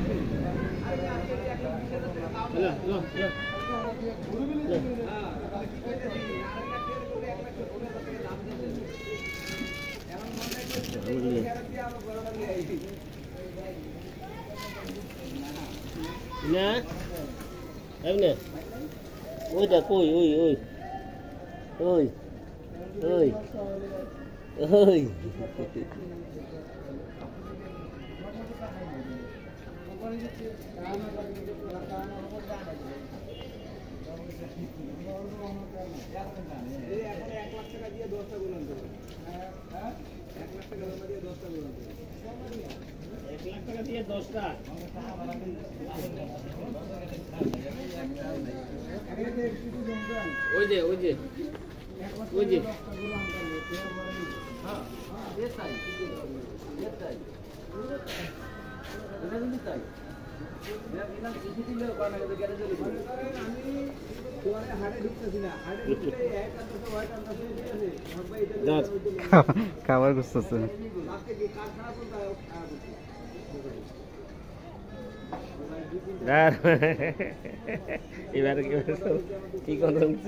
না এমনে ওই দেখ ওই ওই ওই ওই ওই ওই ওই যে ওই যে ওই যে খাবার গুছতেছে এবার কি কথা হচ্ছে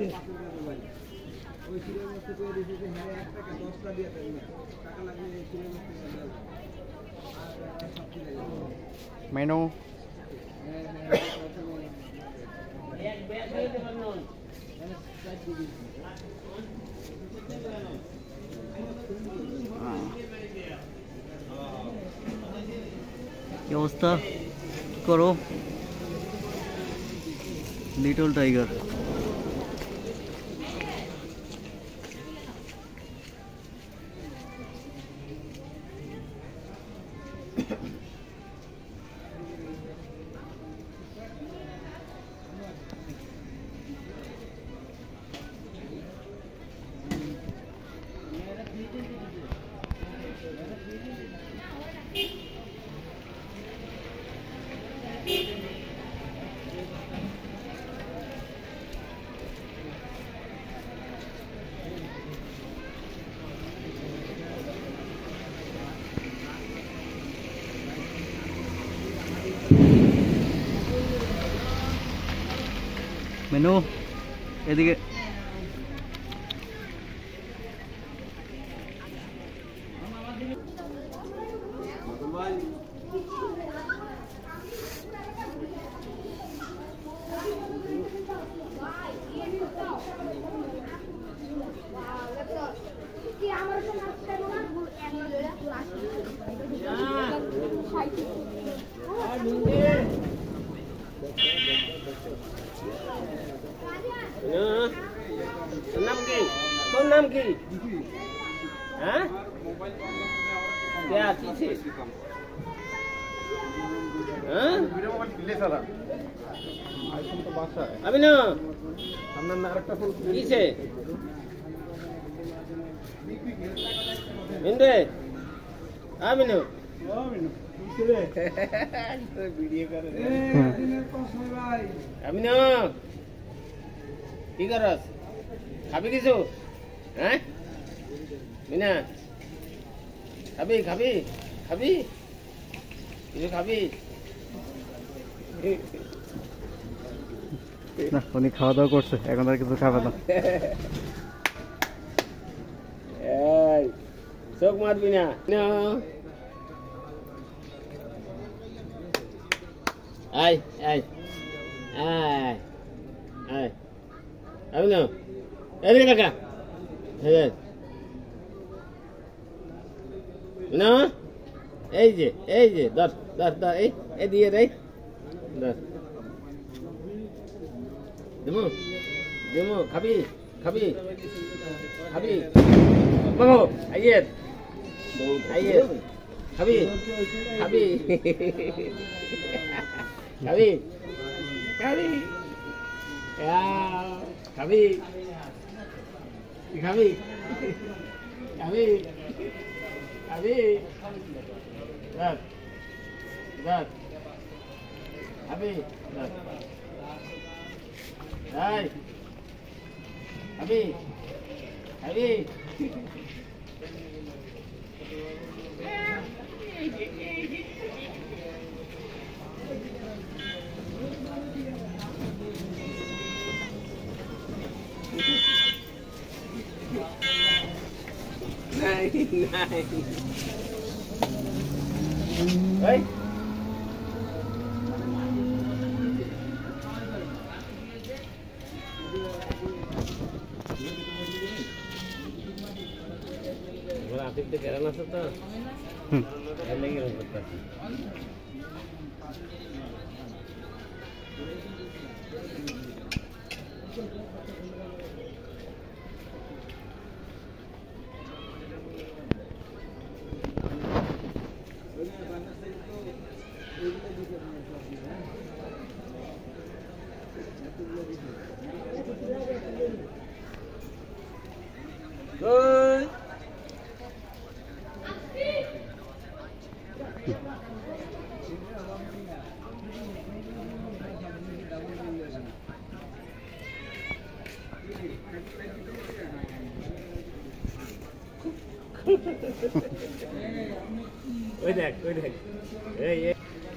মেনু কি অবস্থা করো লিটল টাইগার মেনু এদিকে नाम की कौन नाम की हाँ क्या चीज है अभी ना किसे इंद्रे अभी ना अभी ना কি করস খাবি কিছু হ্যাঁ মিনা খাবি খাবি খাবি কিছু খাবি না উনি খাওয়া দাওয়া করছে এখন আর কিছু খাবে না এই চোখ মারবি না আয় আয় আয় আয় আমি না এদিকে টাকা না এই যে ধর ধর ধর এই দিয়ে রে ধর দেবো দেবো খাবি খাবি খাবি বাবু আইয়ের আইয়ের খাবি খাবি খাবি খাবি খাবি খাবি খাবি খাবি রাত রাত খাবি রাত এই খাবি খাবি Hey. Aktif di kerana satu. Lagi orang kata. Good. Ôi đẹp, ôi đẹp. Ê, ê.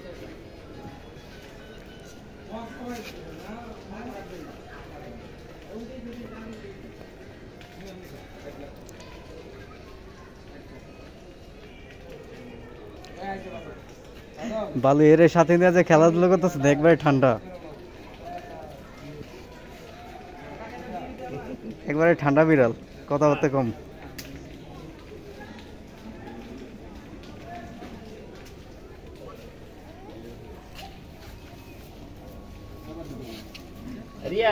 বালু এর সাথে নিয়ে যে খেলাধুলা করতেছে দেখবে ঠান্ডা, একবারে ঠান্ডা বিড়াল, কথাবার্তা কম। Ria.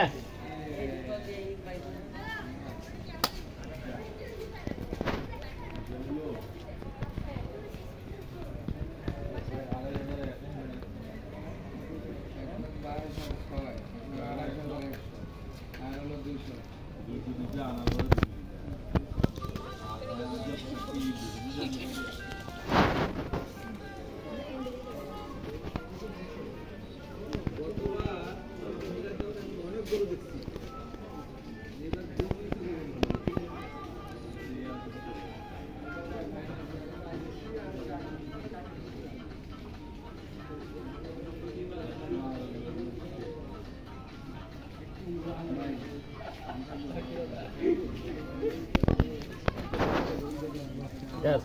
Yes.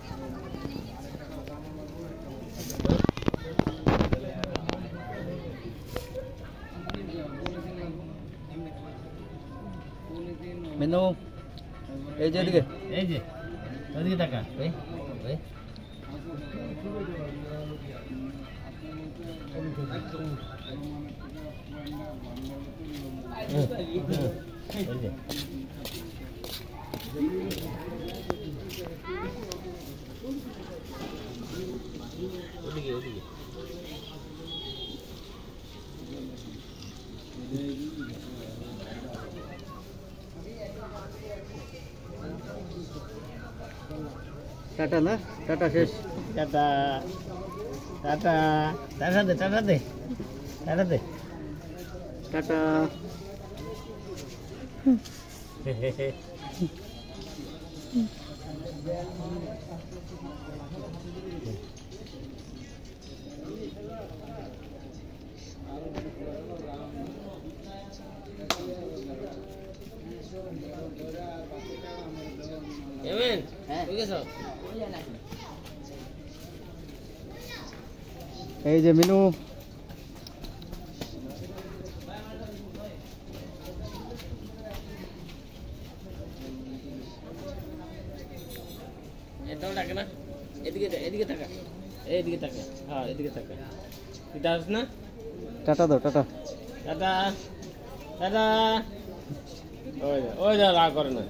মেনু এই যে এদিকে, এই যে ওদিকে তাকা, এই এই ওদিকে ওদিকে টাটা না, টাটা শেষ। টাটা টাটা টাটা দে টাটা দে টাটা দে টাটা। এমেন ঠিক আছে। এই যে মিনু, এটাও ডাকে না, এদিকে এদিকে তাকা, এইদিকে তাকা, হ্যাঁ এদিকে তাকা, তুই ডাকস না। টাটা দাও, টাটা। Tata tata. ওই যা রাগ করে না,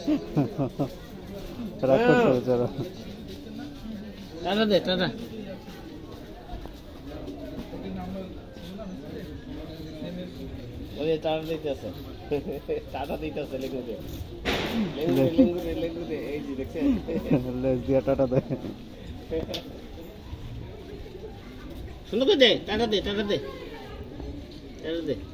রাগ করছে বেচারা। টাটা দে টাটা। ওই টাটা দিতেছে, টাটা দিতেছে, লেঙ্গু দে লেঙ্গু দে, এই যে দেখছেন লেজ দিয়া টাটা দেয়। শুনো তো দে টাটা দে টাটা দে টাটা দে।